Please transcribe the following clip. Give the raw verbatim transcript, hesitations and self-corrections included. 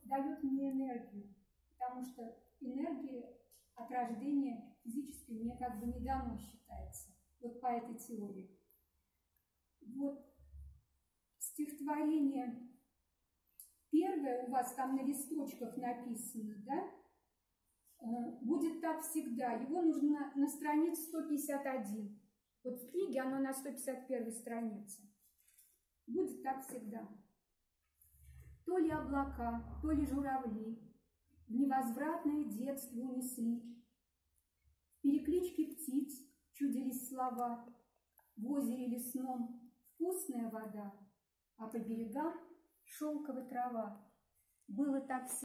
дает мне энергию, потому что энергия от рождения физической мне как бы не дано считается, вот по этой теории. Вот стихотворение первое у вас там на листочках написано, да? «Будет так всегда». Его нужно на странице сто пятьдесят один. Вот в книге оно на сто пятьдесят первой странице. «Будет так всегда». То ли облака, то ли журавли в невозвратное детство унесли. В перекличке птиц чудились слова, в озере лесном вкусная вода, а по берегам шелковая трава. Было так всегда.